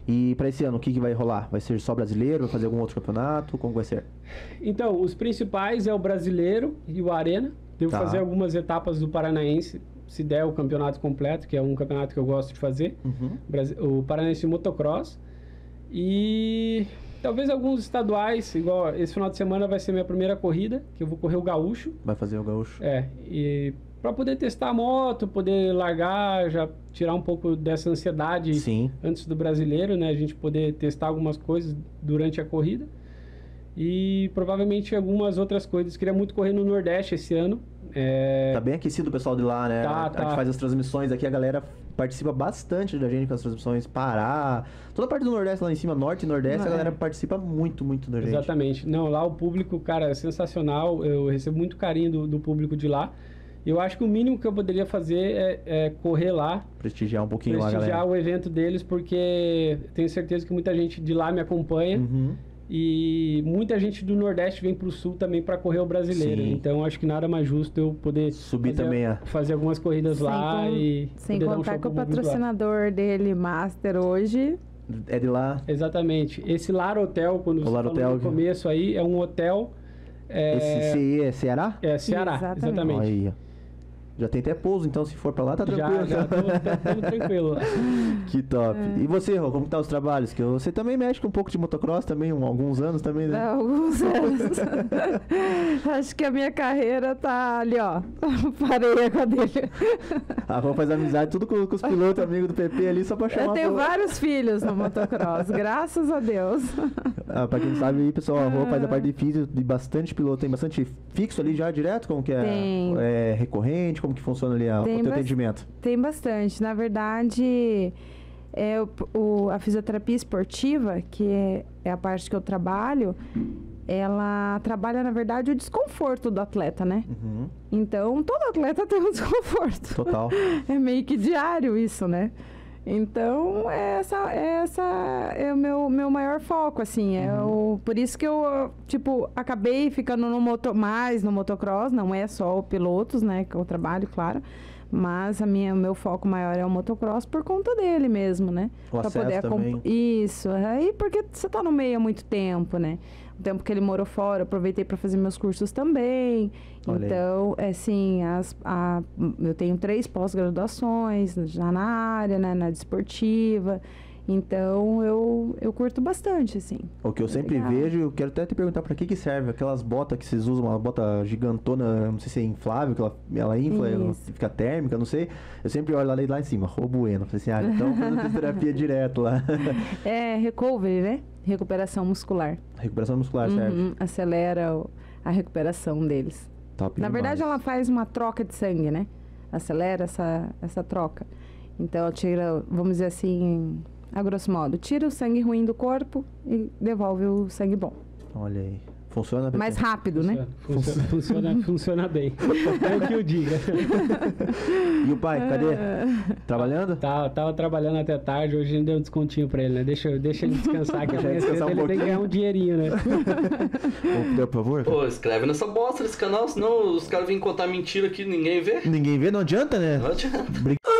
E pra esse ano, o que vai rolar? Vai ser só brasileiro? Vai fazer algum outro campeonato? Como vai ser? Então, os principais é o brasileiro e o Arena. Devo fazer algumas etapas do Paranaense, se der o campeonato completo, que é um campeonato que eu gosto de fazer. O Paranaense Motocross. E talvez alguns estaduais, igual esse final de semana vai ser minha primeira corrida, que eu vou correr o Gaúcho. Vai fazer o Gaúcho? E para poder testar a moto, poder largar, já tirar um pouco dessa ansiedade antes do brasileiro, né? A gente poder testar algumas coisas durante a corrida. E provavelmente algumas outras coisas. Queria muito correr no Nordeste esse ano. Tá bem aquecido o pessoal de lá, né? Tá. A gente faz as transmissões aqui, a galera participa bastante da gente com as transmissões. Pará, toda a parte do Nordeste lá em cima, Norte e Nordeste, a galera participa muito da gente. Exatamente. Não, lá o público, cara, é sensacional. Eu recebo muito carinho do público de lá. Eu acho que o mínimo que eu poderia fazer é correr lá. Prestigiar um pouquinho lá, galera. Prestigiar o evento deles, porque tenho certeza que muita gente de lá me acompanha. E muita gente do Nordeste vem pro Sul também para correr o brasileiro. Então acho que nada mais justo eu poder subir também fazer algumas corridas lá e sem contar que o patrocinador dele, Master, hoje é de lá. Exatamente. Esse Lar Hotel, quando você falou no começo aí, é um hotel. Esse CE é Ceará? É Ceará, exatamente. Aí. Já tem até pouso, então se for pra lá tá tranquilo. Já estamos tranquilo. Que top. E você, Rô, como tá os trabalhos? Que você também mexe com um pouco de motocross também, alguns anos também, né? Alguns anos. Acho que a minha carreira tá ali, ó. Parei com a dele. A Rô faz amizade tudo com os pilotos amigos do PP ali, só pra chamar. Eu tenho vários filhos no motocross, graças a Deus. Pra quem não sabe aí, pessoal, a Rô faz a parte de físico de bastante piloto. Tem bastante fixo ali já direto? Como que é? Tem. É recorrente? Como que funciona ali o teu atendimento? Tem bastante. Na verdade, a fisioterapia esportiva, que é a parte que eu trabalho, ela trabalha, na verdade, o desconforto do atleta, né? Então, todo atleta tem um desconforto. Total. É meio que diário isso, né? Então, essa é o meu maior foco, assim. Por isso que eu, acabei ficando mais no motocross. Não é só o pilotos, né, que eu trabalho, claro. Mas o meu foco maior é o motocross por conta dele mesmo, né? O acesso também. Isso. Aí, porque você tá no meio há muito tempo, né? O tempo que ele morou fora, eu aproveitei para fazer meus cursos também. Olha então, assim, eu tenho 3 pós-graduações já na área, né, na desportiva. Então, eu curto bastante, assim. O que eu sempre vejo, eu quero até te perguntar pra que serve aquelas botas que vocês usam, uma bota gigantona, não sei se é inflável, que ela infla, fica térmica, não sei. Eu sempre olho lá em cima, Bueno. Falei assim, então fazendo fisioterapia direto lá. É recovery, né? Recuperação muscular. Recuperação muscular, serve. Acelera a recuperação deles. Top Na verdade, ela faz uma troca de sangue, né? Acelera essa troca. Então, tira, vamos dizer assim, a grosso modo, tira o sangue ruim do corpo e devolve o sangue bom. Olha aí. Funciona bem. Mais rápido, né? Funciona bem. É o que eu digo. E o pai, cadê? Trabalhando? Tava trabalhando até tarde, hoje a gente deu um descontinho pra ele, né? Deixa ele descansar, que amanhã cedo ele tem que ganhar um dinheirinho, né? Por favor? Pô, escreve nessa bosta desse canal, senão os caras vêm contar mentira aqui e ninguém vê. Ninguém vê, não adianta, né? Não adianta.